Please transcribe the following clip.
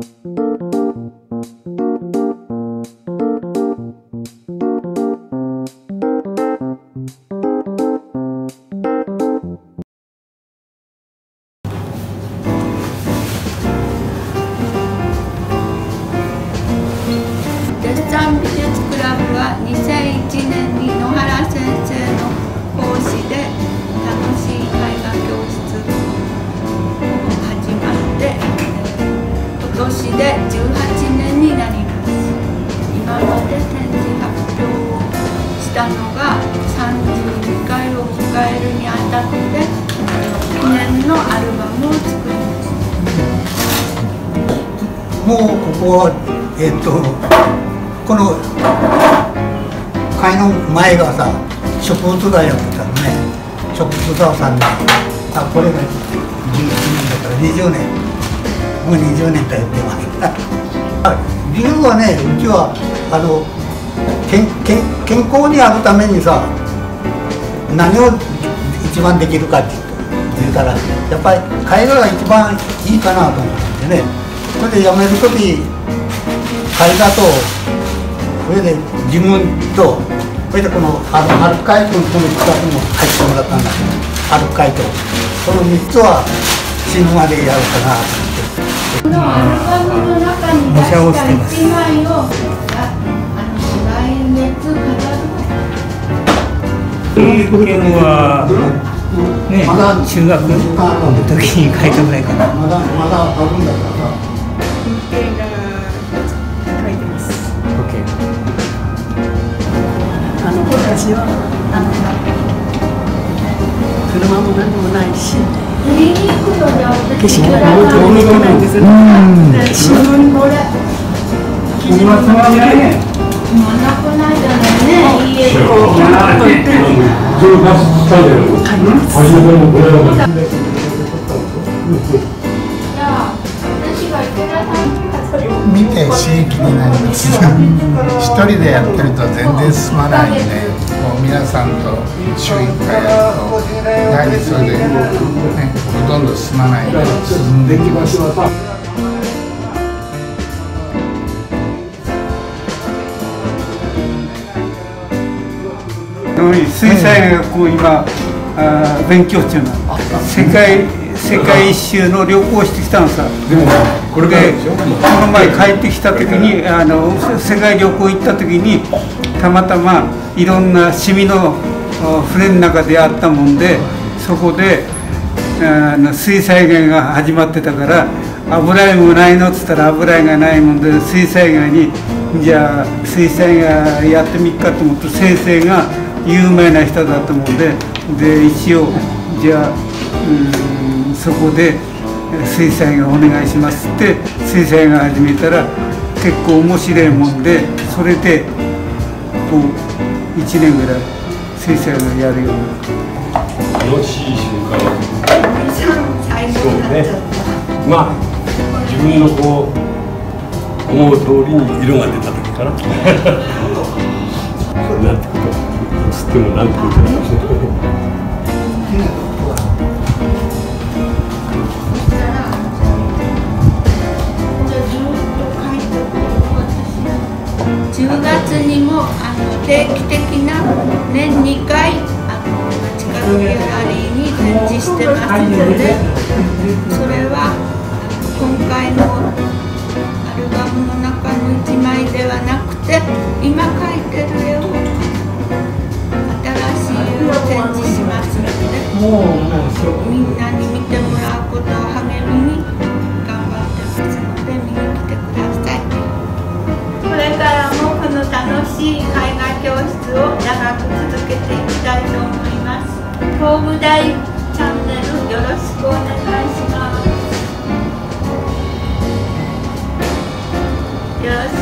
デッサン美術クラブは2001年に野原先生の講師で楽しい絵画教室を始まって今年で18年になります。今まで展示発表をしたのが32回を迎えるにあたって記念のアルバムを作ります。 もうここはこの会の前がさ、植物大やってたのね。植物大さんに、これが11年だから20年、もう20年とやってます。理由はね、うちは健康にあるためにさ、何を一番できるかって言うから、やっぱり絵画が一番いいかなと思ってね。それで辞める時、絵画とそれで自分と、それでこのアルカイとこの企画も入ってもらったんだけど、アルカイとその3つは死ぬまでやるかなと思って。このアルバムの中に出した1枚を来月飾る。 いい件はね、中学の時に書いたぐらいかな。 まだあるんだからさ。 私は車も何もないし、景色が本当に見てないんですよ。新聞これ記事もなくないじゃないね。家こうといって買います。 見て刺激になります。一人でやってると全然進まないんで、もう皆さんと週1回やるとやはりそれで、ね、ほとんど進まないで進んできます。 水彩画を今勉強中なの。世界一周の旅行してきたのさ。でこの前帰ってきた時に世界旅行行った時にたまたまいろんな趣味の船の中であったもんで、そこで水彩画が始まってたから油絵もないのっつったら油絵がないもんで、水彩画にじゃあ水彩画やってみっかと思って、先生が有名な人だと思うんで、一応じゃあそこで水彩画お願いしますって水彩画始めたら結構面白いもんで、それでこう1年ぐらい水彩画やるようになって。 楽しい瞬間そうね。まあ自分のこう思う通りに色が出た時かな。なんてことつってもなんてことだ。 10月にも定期的な年2回街角ギャラリーに展示してますので、それは今回のアルバムの中の1枚ではなくて、今描いてる絵を新しい絵を展示しますので、みんなに見てもらうことを励みに頑張ってますので見に来てください。これからもこの楽しい絵画教室を長く続けていきたいと思います。東武大チャンネルよろしくお願いします。よろしく